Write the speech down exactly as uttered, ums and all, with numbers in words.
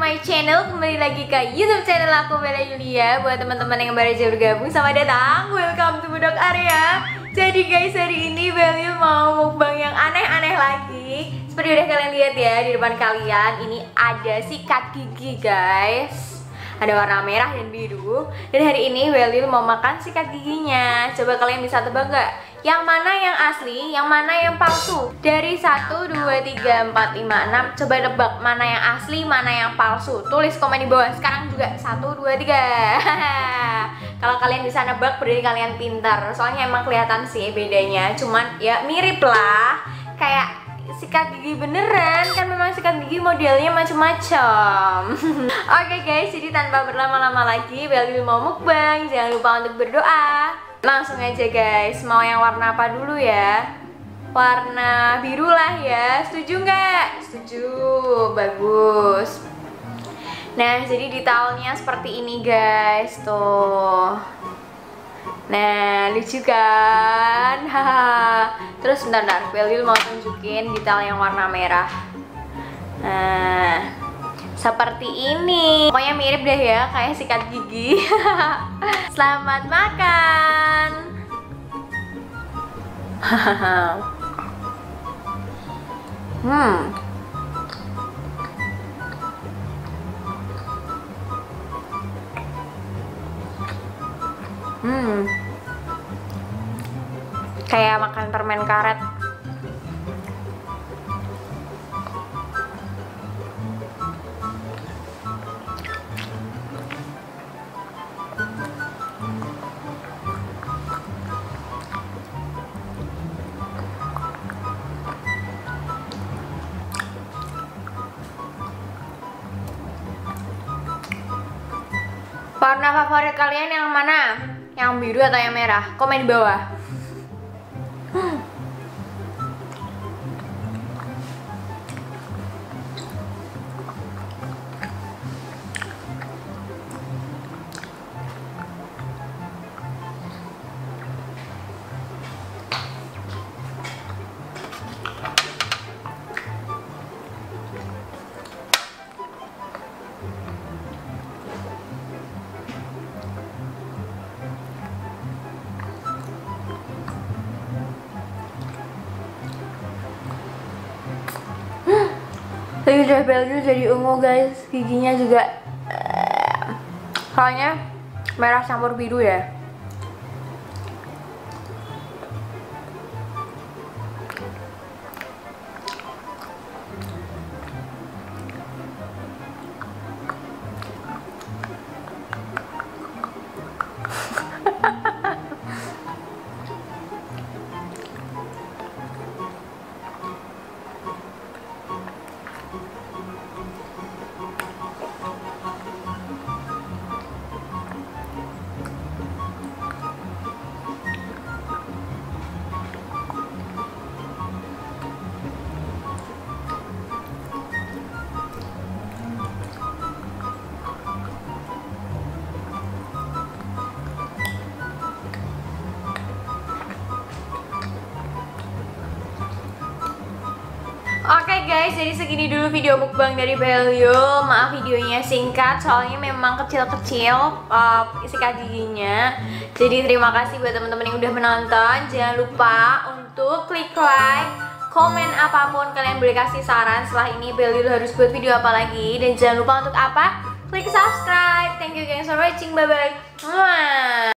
my channel, kembali lagi ke YouTube channel aku, Bella Yulia. Buat teman-teman yang baru aja bergabung, selamat datang, welcome to Budok Area. Jadi guys, hari ini Bella mau mukbang yang aneh-aneh lagi. Seperti udah kalian lihat ya di depan kalian, ini ada sikat gigi guys. Ada warna merah dan biru. Dan hari ini Belil mau makan sikat giginya. Coba kalian bisa tebak gak? Yang mana yang asli, yang mana yang palsu? Dari satu, dua, tiga, empat, lima, enam. Coba tebak mana yang asli, mana yang palsu. Tulis komen di bawah. Sekarang juga satu, dua, tiga. Kalau kalian bisa nebak berarti kalian pintar. Soalnya emang kelihatan sih bedanya. Cuman ya mirip lah. Kayak sikat gigi beneran, kan memang sikat gigi modelnya macam-macam. Oke guys, jadi tanpa berlama-lama lagi, Belil mau mukbang. Jangan lupa untuk berdoa. Langsung aja guys, mau yang warna apa dulu ya? Warna biru lah ya, setuju nggak? Setuju, bagus. Nah, jadi detailnya seperti ini guys, tuh. Nah, lucu kan? Haha. Terus bentar, bentar, Belil mau tunjukin detail yang warna merah. Nah, seperti ini. Pokoknya mirip deh ya, kayak sikat gigi. Selamat makan. Hmm. Hmm. Kayak makan permen karet. Warna favorit kalian yang mana? Yang biru atau yang merah? Komen di bawah. Tapi udah Belil jadi ungu guys, giginya juga soalnya merah campur biru ya. Oke guys, jadi segini dulu video mukbang dari Belil. Maaf videonya singkat, soalnya memang kecil-kecil uh, sikat giginya. Jadi terima kasih buat teman-teman yang udah menonton. Jangan lupa untuk klik like, komen apapun. Kalian boleh kasih saran setelah ini Belil harus buat video apa lagi. Dan jangan lupa untuk apa? Klik subscribe. Thank you guys for watching, bye bye.